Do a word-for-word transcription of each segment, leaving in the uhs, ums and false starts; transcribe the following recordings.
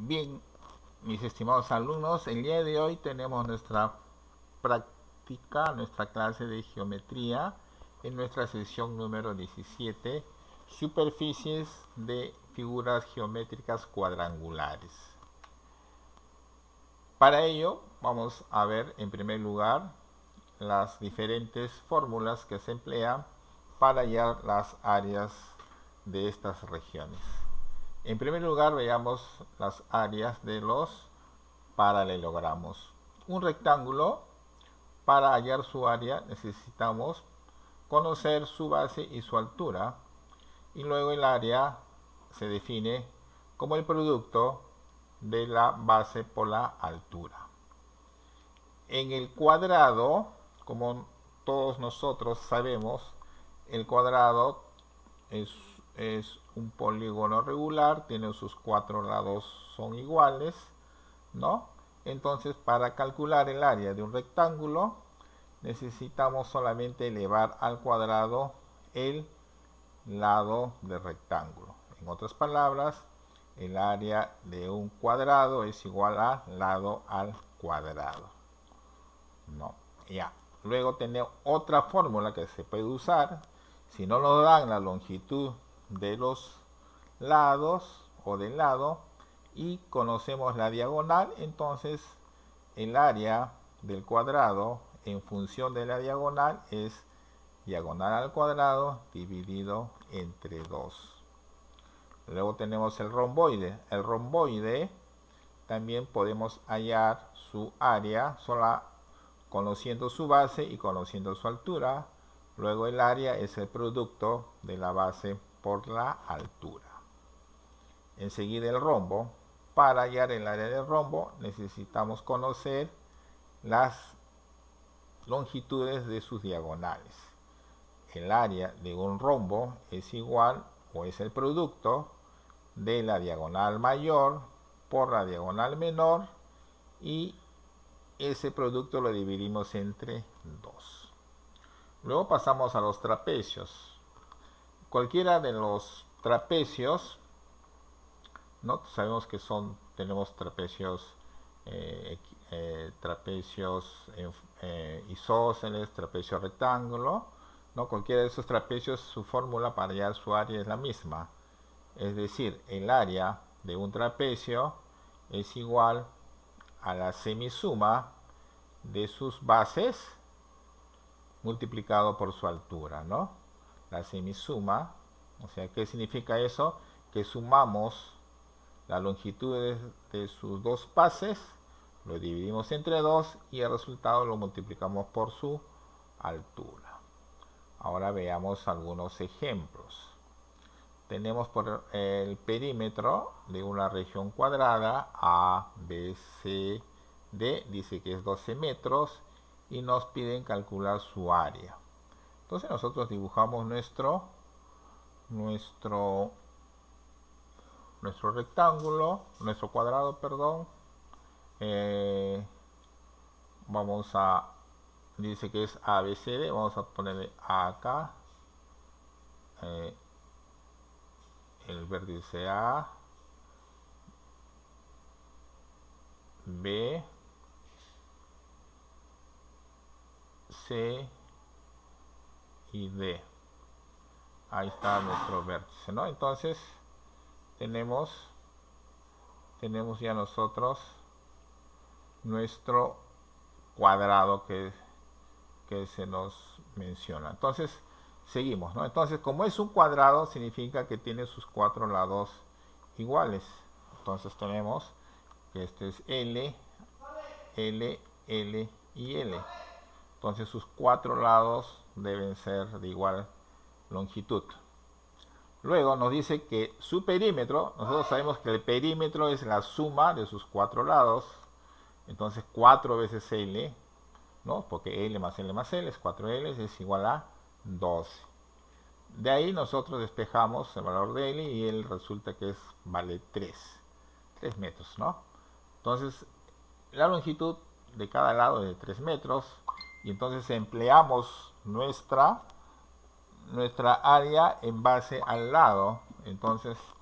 Bien, mis estimados alumnos, el día de hoy tenemos nuestra práctica, nuestra clase de geometría en nuestra sesión número diecisiete, superficies de figuras geométricas cuadrangulares. Para ello vamos a ver en primer lugar las diferentes fórmulas que se emplean para hallar las áreas de estas regiones. En primer lugar veamos las áreas de los paralelogramos. Un rectángulo, para hallar su área necesitamos conocer su base y su altura, y luego el área se define como el producto de la base por la altura. En el cuadrado, como todos nosotros sabemos, el cuadrado es, es un polígono regular, tiene sus cuatro lados son iguales, ¿no? Entonces, para calcular el área de un rectángulo, necesitamos solamente elevar al cuadrado el lado del rectángulo. En otras palabras, el área de un cuadrado es igual a lado al cuadrado. No, ya. Luego tenemos otra fórmula que se puede usar. Si no nos dan la longitud de los lados o del lado y conocemos la diagonal, entonces el área del cuadrado en función de la diagonal es diagonal al cuadrado dividido entre dos. Luego tenemos el romboide. El romboide también podemos hallar su área sola conociendo su base y conociendo su altura. Luego el área es el producto de la base por la altura. Enseguida el rombo. Para hallar el área del rombo necesitamos conocer las longitudes de sus diagonales. El área de un rombo es igual o es el producto de la diagonal mayor por la diagonal menor, y ese producto lo dividimos entre dos. Luego pasamos a los trapecios. Cualquiera de los trapecios, ¿no? Sabemos que son, tenemos trapecios eh, eh, trapecios eh, isósceles, trapecio rectángulo, ¿no? Cualquiera de esos trapecios, su fórmula para hallar su área es la misma. Es decir, el área de un trapecio es igual a la semisuma de sus bases multiplicado por su altura, ¿no? La semisuma, o sea, ¿qué significa eso? Que sumamos la longitud de, de sus dos bases, lo dividimos entre dos y el resultado lo multiplicamos por su altura. Ahora veamos algunos ejemplos. Tenemos por el perímetro de una región cuadrada A, B, C, D, dice que es doce metros y nos piden calcular su área. Entonces nosotros dibujamos nuestro nuestro nuestro rectángulo, nuestro cuadrado, perdón. Eh, vamos a, dice que es A, B, C, D, vamos a ponerle A acá. Eh, el vértice A, B, C y D. Ahí está nuestro vértice, ¿no? Entonces tenemos tenemos ya nosotros nuestro cuadrado que, que se nos menciona. Entonces seguimos, ¿no? Entonces, como es un cuadrado, significa que tiene sus cuatro lados iguales. Entonces tenemos que este es L, L, L y L. Entonces sus cuatro lados deben ser de igual longitud. Luego nos dice que su perímetro, nosotros sabemos que el perímetro es la suma de sus cuatro lados. Entonces cuatro veces L, ¿no? Porque L más L más L es cuatro L, es igual a doce. De ahí nosotros despejamos el valor de L y L resulta que es, vale tres, tres metros, ¿no? Entonces la longitud de cada lado es de tres metros, y entonces empleamos nuestra nuestra área en base al lado. Entonces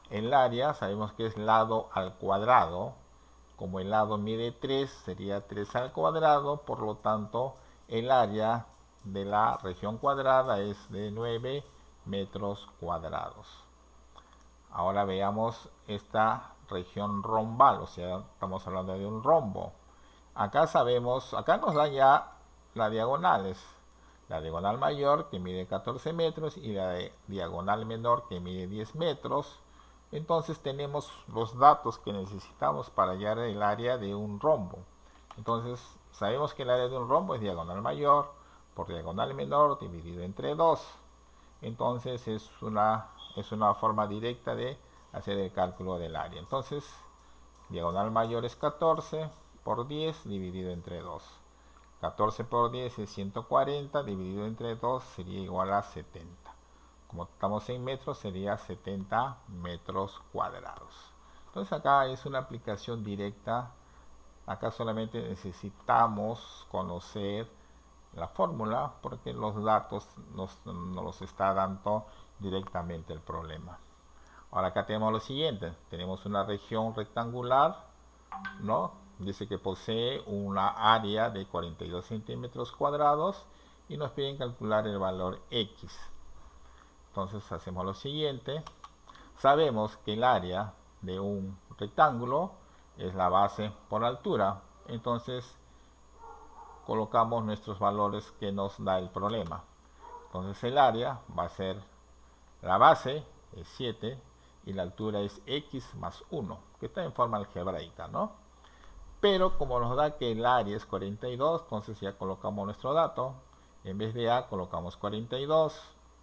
El área sabemos que es lado al cuadrado. Como el lado mide tres, sería tres al cuadrado, por lo tanto el área de la región cuadrada es de nueve metros cuadrados. Ahora veamos esta región rombal, o sea, estamos hablando de un rombo. Acá sabemos, acá nos dan ya las diagonales. La diagonal mayor que mide catorce metros y la diagonal menor que mide diez metros. Entonces tenemos los datos que necesitamos para hallar el área de un rombo. Entonces sabemos que el área de un rombo es diagonal mayor por diagonal menor dividido entre dos. Entonces es una, es una forma directa de hacer el cálculo del área. Entonces diagonal mayor es catorce por diez dividido entre dos. catorce por diez es ciento cuarenta, dividido entre dos sería igual a setenta. Como estamos en metros, sería setenta metros cuadrados. Entonces acá es una aplicación directa. Acá solamente necesitamos conocer la fórmula porque los datos nos, nos los está dando directamente el problema. Ahora acá tenemos lo siguiente. Tenemos una región rectangular, ¿no? Dice que posee una área de cuarenta y dos centímetros cuadrados y nos piden calcular el valor X. Entonces hacemos lo siguiente. Sabemos que el área de un rectángulo es la base por altura. Entonces colocamos nuestros valores que nos da el problema. Entonces el área va a ser, la base es siete y la altura es X más uno, que está en forma algebraica, ¿no? Pero como nos da que el área es cuarenta y dos, entonces ya colocamos nuestro dato. En vez de A colocamos cuarenta y dos.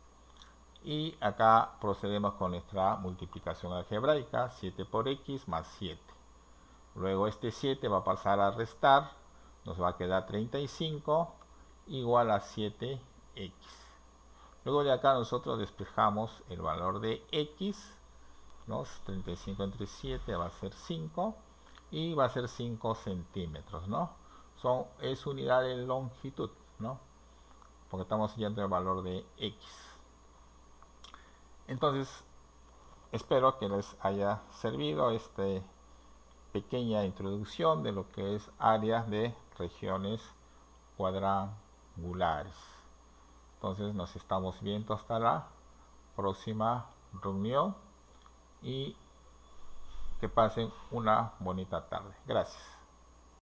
Y acá procedemos con nuestra multiplicación algebraica. siete por X más siete. Luego este siete va a pasar a restar. Nos va a quedar treinta y cinco igual a siete X. Luego de acá nosotros despejamos el valor de X, ¿no? treinta y cinco entre siete va a ser cinco. Y va a ser cinco centímetros, ¿no? Son, es unidad de longitud, ¿no? Porque estamos yendo el valor de X. Entonces, espero que les haya servido esta pequeña introducción de lo que es áreas de regiones cuadrangulares. Entonces, nos estamos viendo hasta la próxima reunión y que pasen una bonita tarde. Gracias.